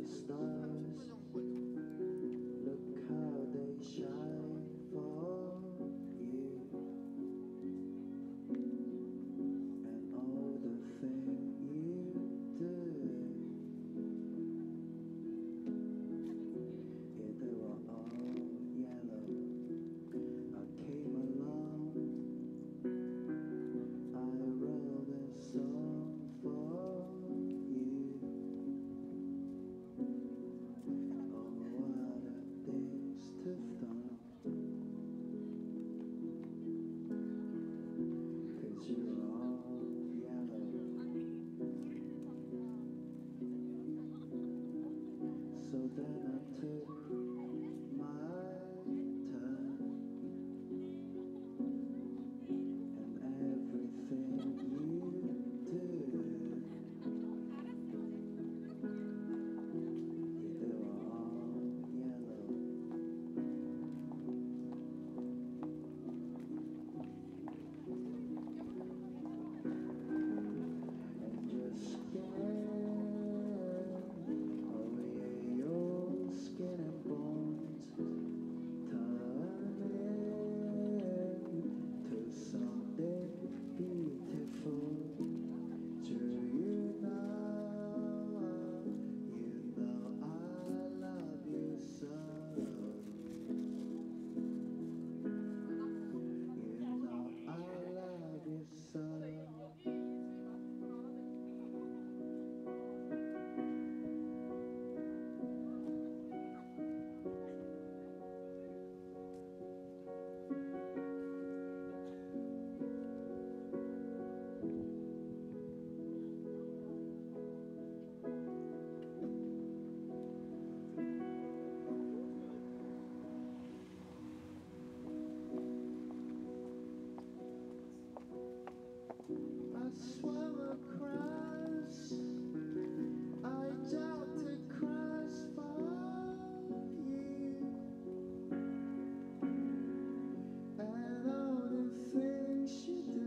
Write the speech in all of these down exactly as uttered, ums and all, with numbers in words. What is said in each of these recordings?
the stars, look how they shine for you, and all the things you do. Yeah, they were all yellow. I came along, I wrote a song for you. Oh, what a things to thumb, 'cause you're all yellow. So then I took my turn, and everything you do, yeah, they were all yellow. And your skin, oh yeah, your skin and bones turn into something beautiful. Do you know, you know I love you so. You know I love you so. I swam across, I jumped across for you, and all the things you do,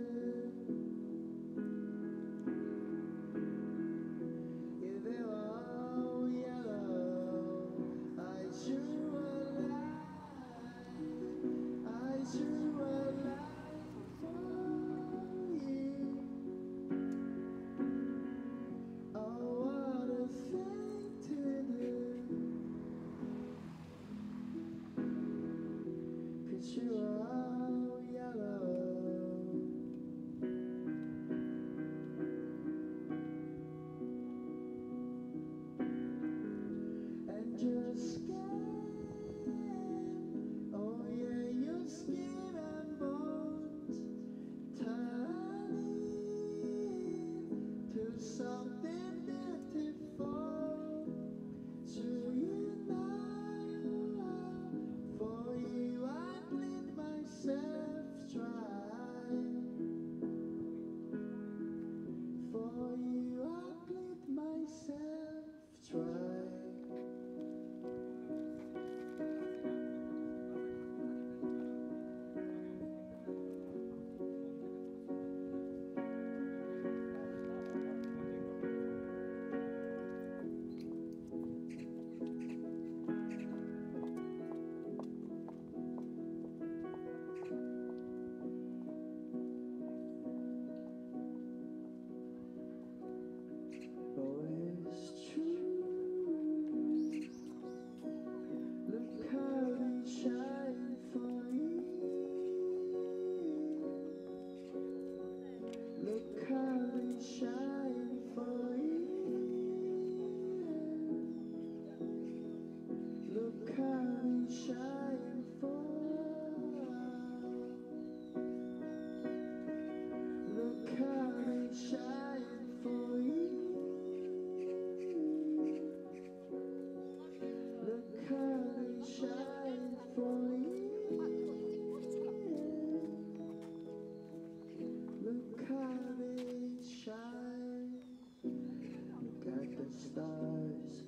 yeah, they were all yellow. I drew a line, I drew a line for you. Oh, what a thing to do, 'cause you are all yellow. And your skin, oh yeah, your skin and bones turn into something beautiful. Do you know, for you I bleed myself dry. For you I bleed myself dry. Oh, it's true. Look how they shine for you. Look how they shine for you. Look how they shine for. Look how they shine for you. Look how they shine for you. Look how they shine. Look at the stars,